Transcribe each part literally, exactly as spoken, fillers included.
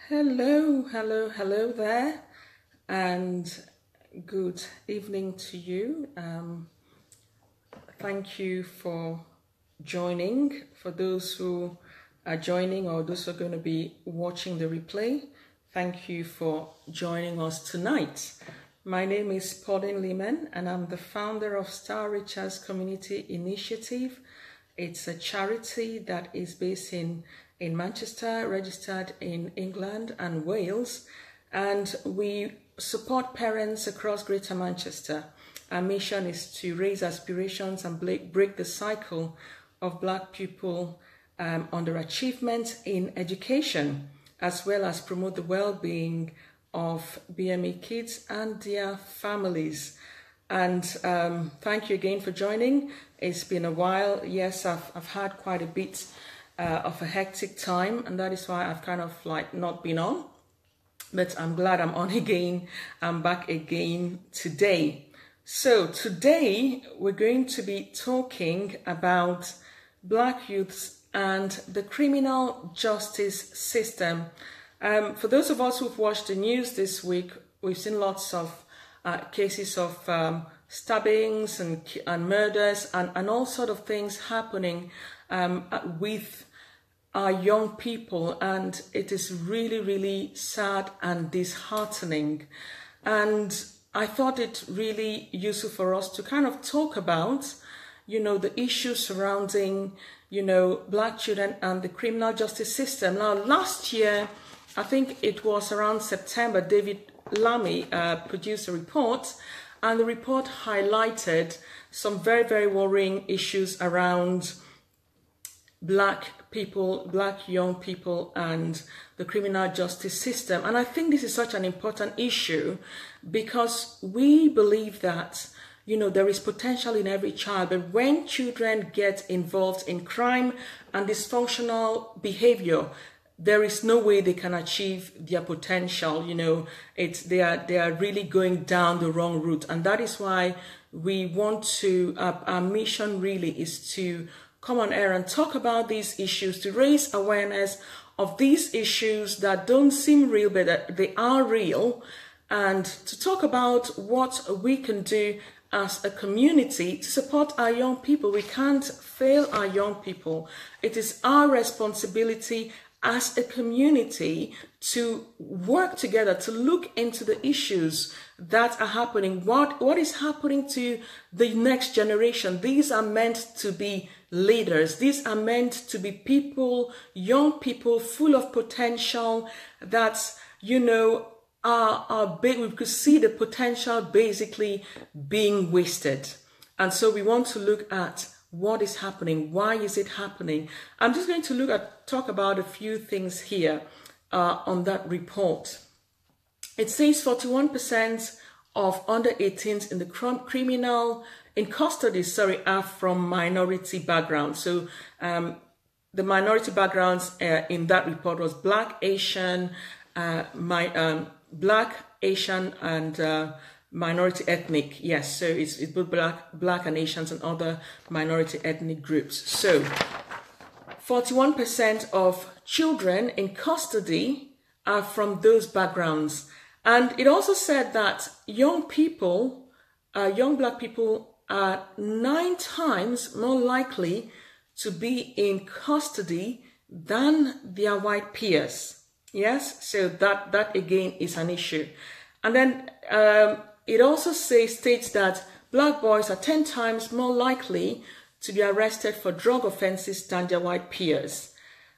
Hello, hello, hello there, and good evening to you. Um, thank you for joining. For those who are joining or those who are going to be watching the replay, thank you for joining us tonight. My name is Pauline Lehman, and I'm the founder of Star Richards Community Initiative. It's a charity that is based in in Manchester, registered in England and Wales, and we support parents across Greater Manchester. Our mission is to raise aspirations and break the cycle of Black people um, underachievement in education, as well as promote the well-being of B M E kids and their families. And um, thank you again for joining. It's been a while. Yes, I've, I've had quite a bit Uh, of a hectic time, and that is why I've kind of like not been on, but I'm glad I'm on again. I'm back again today. So today we're going to be talking about Black youths and the criminal justice system. Um, for those of us who've watched the news this week, we've seen lots of uh, cases of um, stabbings and, and murders and, and all sort of things happening um, with our young people, and it is really, really sad and disheartening. And I thought it really useful for us to kind of talk about, you know, the issues surrounding, you know, Black children and the criminal justice system. Now, last year, I think it was around September, David Lammy uh, produced a report, and the report highlighted some very, very worrying issues around Black people, Black young people, and the criminal justice system. And I think this is such an important issue because we believe that, you know, there is potential in every child, but when children get involved in crime and dysfunctional behavior, there is no way they can achieve their potential. You know, it's they are they are really going down the wrong route, and that is why we want to. Uh, our mission really is to come on air and talk about these issues, to raise awareness of these issues that don't seem real, but that they are real, and to talk about what we can do as a community to support our young people. We can't fail our young people. It is our responsibility as a community to work together, to look into the issues that are happening. What, what is happening to the next generation? These are meant to be leaders. These are meant to be people, young people full of potential that, you know, are, are big. We could see the potential basically being wasted. And so we want to look at what is happening. Why is it happening? I'm just going to look at, talk about a few things here uh, on that report. It says forty-one percent of under eighteens in the criminal, in custody, sorry, are from minority backgrounds. So um, the minority backgrounds uh, in that report was Black, Asian, uh, my, um, Black, Asian, and uh, minority ethnic. Yes, so it's, it's both Black, Black and Asians and other minority ethnic groups. So forty-one percent of children in custody are from those backgrounds. And it also said that young people, uh, young Black people are nine times more likely to be in custody than their white peers. Yes, so that, that again is an issue. And then um, it also says, states that Black boys are ten times more likely to be arrested for drug offenses than their white peers.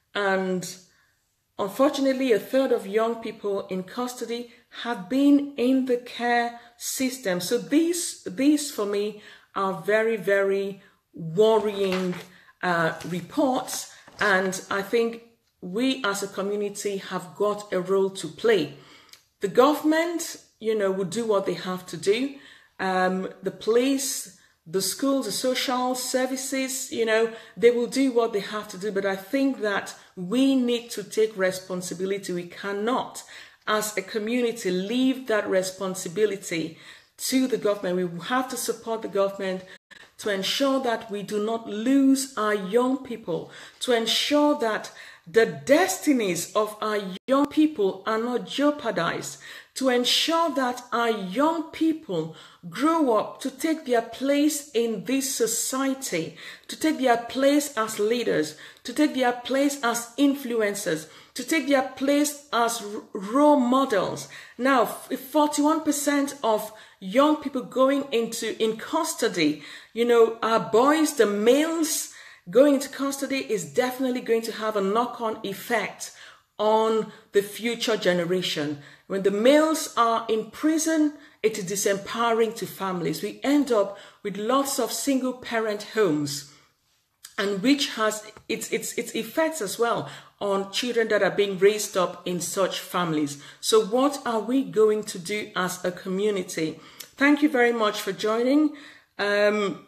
And unfortunately, a third of young people in custody have been in the care system. So these, these for me are very, very worrying uh, reports. And I think we as a community have got a role to play. The government, you know, will do what they have to do. Um, the police, the schools, the social services, you know, they will do what they have to do. But I think that we need to take responsibility. We cannot, as a community, leave that responsibility to the government. We have to support the government to ensure that we do not lose our young people, to ensure that the destinies of our young people are not jeopardized, to ensure that our young people grow up to take their place in this society, to take their place as leaders, to take their place as influencers, to take their place as role models. Now, forty-one percent of young people going into in custody, you know, our boys, the males going into custody, is definitely going to have a knock-on effect on the future generation. When the males are in prison, it is disempowering to families. We end up with lots of single parent homes, and which has its, its, its effects as well on children that are being raised up in such families. So what are we going to do as a community? Thank you very much for joining. Um,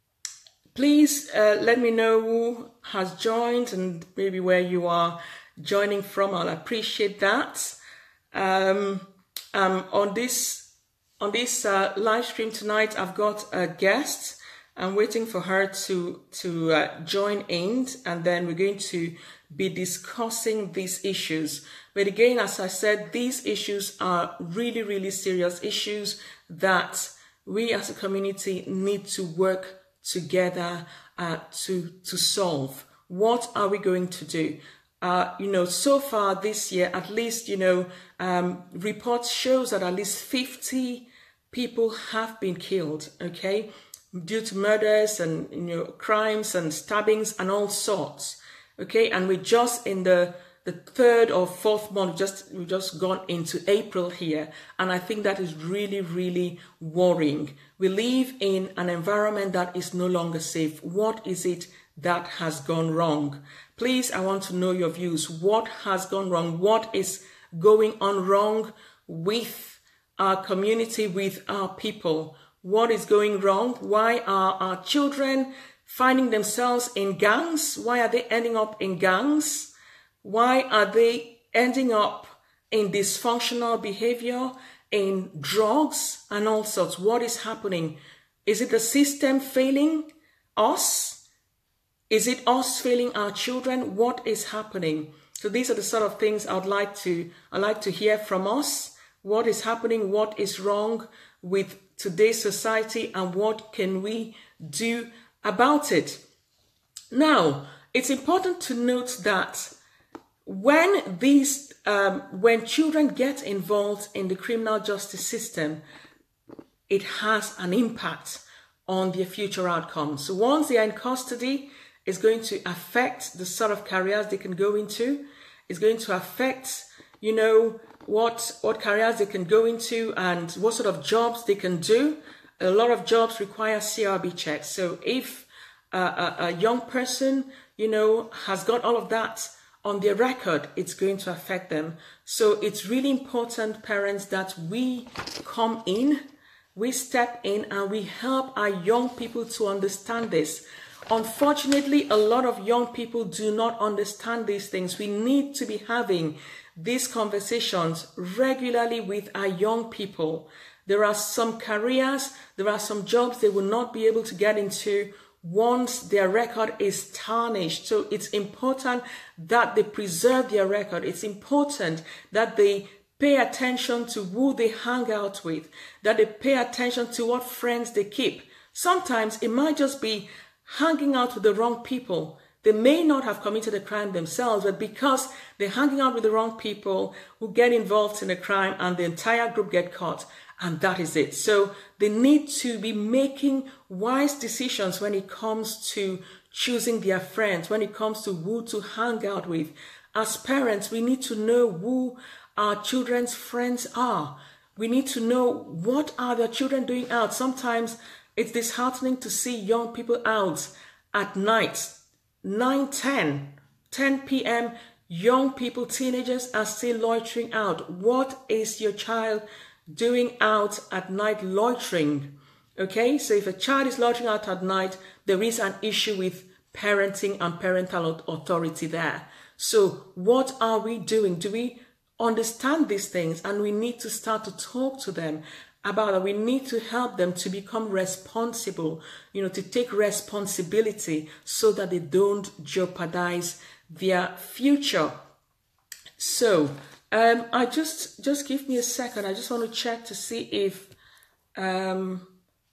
please uh, let me know who has joined and maybe where you are joining from. I'll appreciate that. Um, um, on this, on this uh, live stream tonight, I've got a guest. I'm waiting for her to, to uh, join in, and then we're going to be discussing these issues. But again, as I said, these issues are really, really serious issues that we as a community need to work together uh, to, to solve. What are we going to do? Uh, you know, so far this year, at least, you know, um, reports shows that at least fifty people have been killed, okay, due to murders and, you know, crimes and stabbings and all sorts, okay, and we're just in the the third or fourth month, just we've just gone into April here, and I think that is really, really worrying. We live in an environment that is no longer safe. What is it that has gone wrong? Please, I want to know your views. What has gone wrong? What is going on wrong with our community, with our people? What is going wrong? Why are our children finding themselves in gangs? Why are they ending up in gangs? Why are they ending up in dysfunctional behavior, in drugs and all sorts? What is happening? Is it the system failing us? Is it us failing our children? What is happening? So these are the sort of things I'd like to, I'd like to hear from us. What is happening? What is wrong with today's society, and what can we do about it? Now, it's important to note that when these, um, when children get involved in the criminal justice system, it has an impact on their future outcomes. So once they are in custody, it's going to affect the sort of careers they can go into. It's going to affect, you know, what, what careers they can go into and what sort of jobs they can do. A lot of jobs require C R B checks. So if uh, a, a young person, you know, has got all of that on their record, it's going to affect them. So it's really important, parents, that we come in, we step in, and we help our young people to understand this. Unfortunately, a lot of young people do not understand these things. We need to be having these conversations regularly with our young people. There are some careers, there are some jobs they will not be able to get into once their record is tarnished. So it's important that they preserve their record. It's important that they pay attention to who they hang out with, that they pay attention to what friends they keep. Sometimes it might just be hanging out with the wrong people. They may not have committed a crime themselves, but because they're hanging out with the wrong people who get involved in a crime and the entire group get caught, and that is it. So they need to be making wise decisions when it comes to choosing their friends, when it comes to who to hang out with. As parents, we need to know who our children's friends are. We need to know what are their children doing out. Sometimes it's disheartening to see young people out at night, nine, ten, ten p m Young people, teenagers are still loitering out. What is your child doing out at night loitering? Okay, so if a child is loitering out at night, there is an issue with parenting and parental authority there. So what are we doing? Do we understand these things? And we need to start to talk to them about it. We need to help them to become responsible, you know, to take responsibility so that they don't jeopardize their future. So um, I just, just give me a second. I just want to check to see if, um,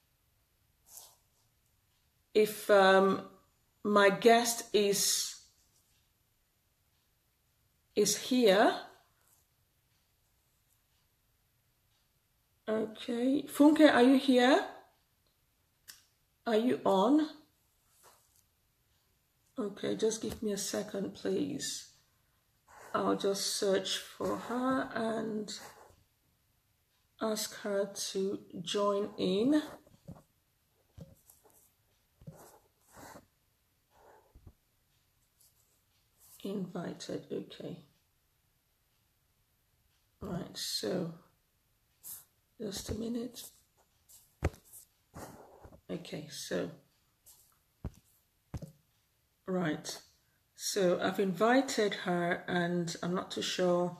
if um, my guest is, is here. Okay, Funke, are you here? Are you on? Okay, just give me a second, please. I'll just search for her and ask her to join in. Invited, okay. Right, so just a minute. Okay, so, right. So I've invited her and I'm not too sure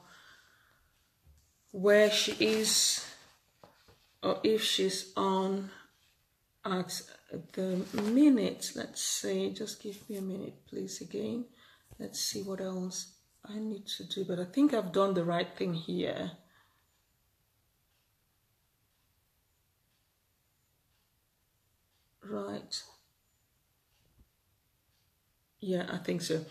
where she is or if she's on at the minute. Let's see, just give me a minute, please, again. Let's see what else I need to do, but I think I've done the right thing here. Right. Yeah, I think so.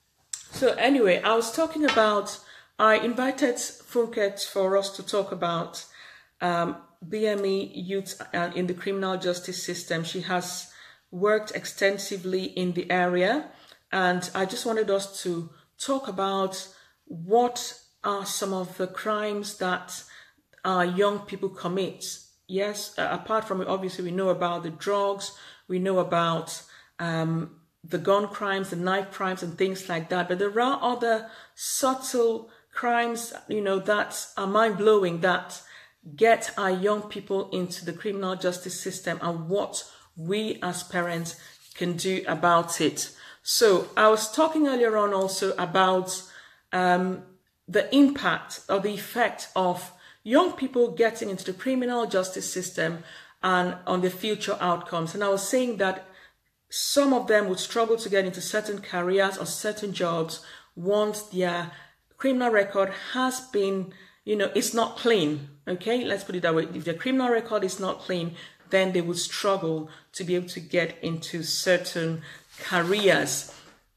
So anyway, I was talking about, I invited Funke for us to talk about um, B M E youth uh, in the criminal justice system. She has worked extensively in the area, and I just wanted us to talk about what are some of the crimes that our young people commit. Yes, uh, apart from, obviously, we know about the drugs, we know about um, the gun crimes, the knife crimes and things like that. But there are other subtle crimes, you know, that are mind-blowing, that get our young people into the criminal justice system and what we as parents can do about it. So I was talking earlier on also about um, the impact or the effect of young people getting into the criminal justice system and on the future outcomes. And I was saying that some of them would struggle to get into certain careers or certain jobs once their criminal record has been, you know, it's not clean. Okay, let's put it that way. If their criminal record is not clean, then they would struggle to be able to get into certain careers.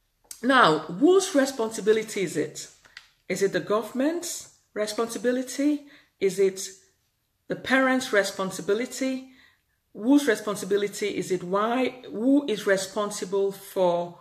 Now, whose responsibility is it? Is it the government's responsibility? Is it the parents' responsibility? Whose responsibility is it? Why? Who is responsible for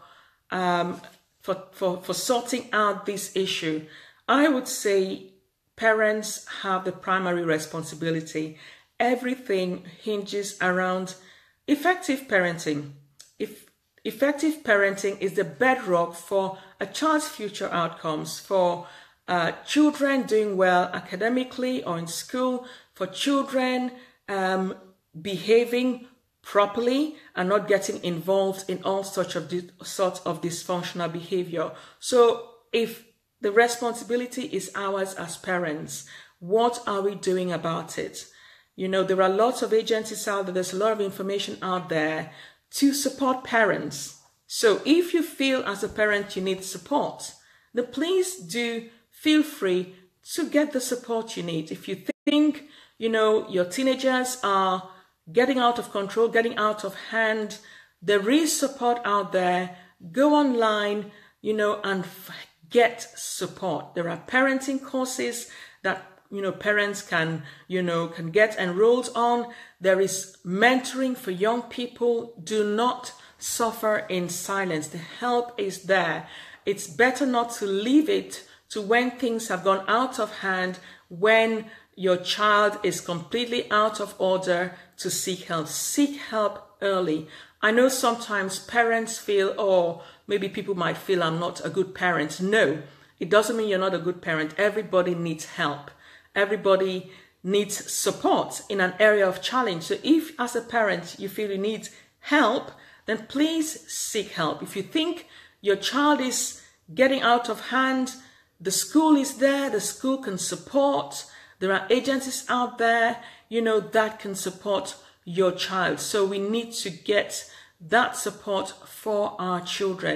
um, for, for for sorting out this issue? I would say parents have the primary responsibility. Everything hinges around effective parenting. If effective parenting is the bedrock for a child's future outcomes, for uh, children doing well academically or in school, for children um, behaving properly and not getting involved in all sorts of sorts of dysfunctional behavior. So if the responsibility is ours as parents, what are we doing about it? You know, there are lots of agencies out there, there's a lot of information out there to support parents. So if you feel as a parent you need support, then please do feel free to get the support you need. If you think, you know, your teenagers are getting out of control, getting out of hand, there is support out there. Go online, you know, and get support. There are parenting courses that, you know, parents can, you know, can get enrolled on. There is mentoring for young people. Do not suffer in silence. The help is there. It's better not to leave it to when things have gone out of hand, when your child is completely out of order, to seek help. Seek help early. I know sometimes parents feel, oh, maybe people might feel I'm not a good parent. No, it doesn't mean you're not a good parent. Everybody needs help. Everybody needs support in an area of challenge. So if as a parent you feel you need help, then please seek help. If you think your child is getting out of hand, the school is there, the school can support. There are agencies out there, you know, that can support your child. So we need to get that support for our children.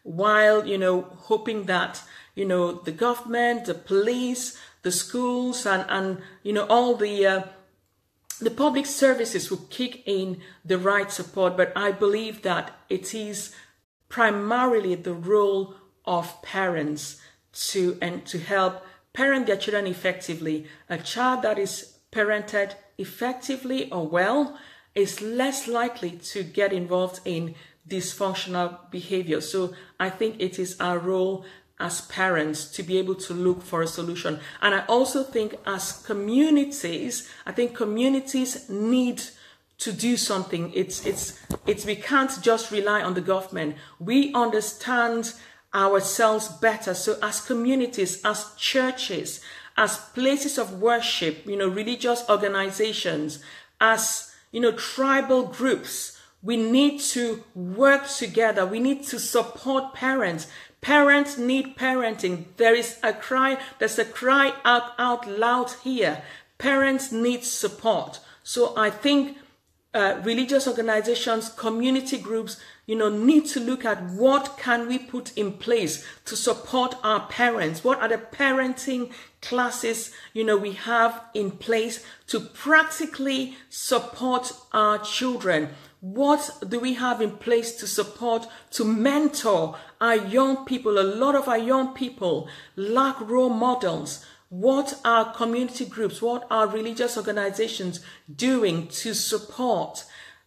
while, you know, hoping that, you know, the government, the police, the schools, and, and you know, all the uh, the public services will kick in the right support. But I believe that it is primarily the role of parents to and to help parent their children effectively. A child that is parented effectively or well is less likely to get involved in dysfunctional behavior. So I think it is our role as parents to be able to look for a solution. And I also think as communities, I think communities need to do something. It's, it's, it's, we can't just rely on the government. We understand ourselves better. So as communities, as churches, as places of worship, you know, religious organizations, as, you know, tribal groups, we need to work together. We need to support parents. Parents need parenting. There is a cry, there's a cry out, out loud here. Parents need support. So I think uh, religious organizations, community groups, you know, need to look at what can we put in place to support our parents. What are the parenting classes, you know, we have in place to practically support our children? What do we have in place to support, to mentor our young people? A lot of our young people lack role models. What are community groups, what are religious organizations doing to support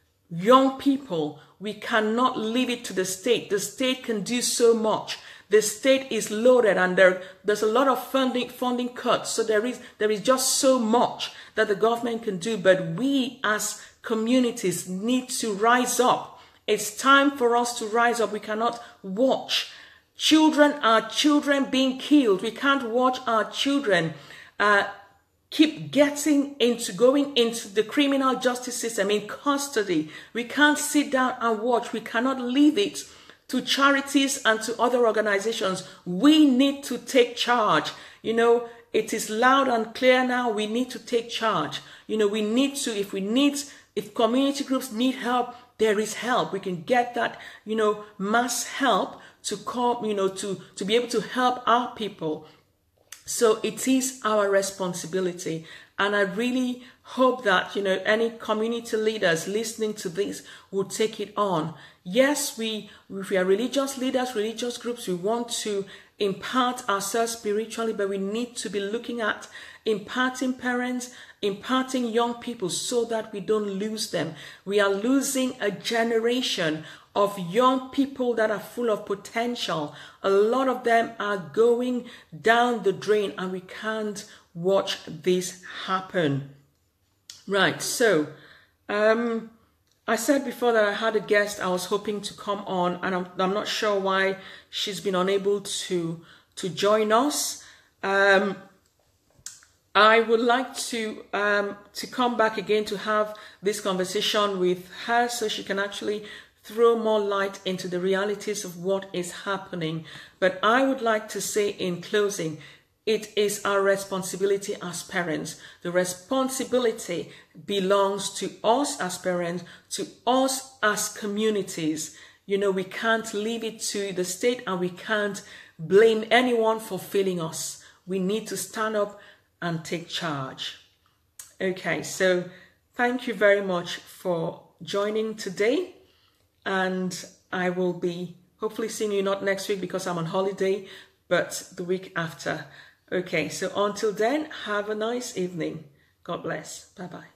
young people? We cannot leave it to the state. The state can do so much. The state is loaded and there, there's a lot of funding funding cuts. So there is, there is just so much that the government can do. But we as communities need to rise up. It's time for us to rise up. We cannot watch children, our children being killed. We can't watch our children uh, keep getting into, going into the criminal justice system in custody. We can't sit down and watch. We cannot leave it to charities and to other organizations. We need to take charge. You know, it is loud and clear now. We need to take charge. You know, we need to, if we need, if community groups need help, there is help. We can get that, you know, mass help to come, you know, to, to be able to help our people. So it is our responsibility. And I really hope that, you know, any community leaders listening to this will take it on. Yes, we, if we are religious leaders, religious groups, we want to impart ourselves spiritually, but we need to be looking at imparting parents, imparting young people so that we don't lose them. We are losing a generation of young people that are full of potential. A lot of them are going down the drain and we can't watch this happen. Right, so um, I said before that I had a guest I was hoping to come on, and I'm, I'm not sure why she's been unable to, to join us. Um, I would like to um, to come back again to have this conversation with her so she can actually throw more light into the realities of what is happening. But I would like to say in closing, it is our responsibility as parents. The responsibility belongs to us as parents, to us as communities. You know, we can't leave it to the state and we can't blame anyone for failing us. We need to stand up and take charge. Okay, so thank you very much for joining today. And I will be hopefully seeing you not next week because I'm on holiday, but the week after. Okay, so until then, have a nice evening. God bless. Bye-bye.